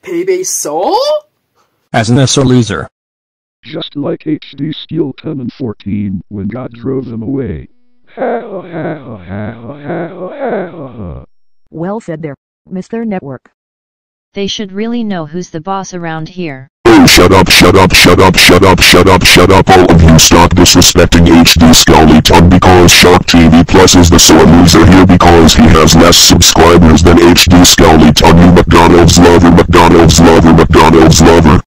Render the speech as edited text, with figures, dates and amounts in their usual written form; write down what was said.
PB Soul? As an SR loser. Just like HD Steel 10 and 14 when God drove them away. Well said there, Mr. Network. They should really know who's the boss around here. Oh, shut up, shut up, shut up, shut up, shut up, shut up, all of you stop disrespecting HD Skeleton because Shark TV Plus is the sore loser here because he has less subscribers than HD Skeleton, you McDonald's lover, McDonald's lover, McDonald's lover.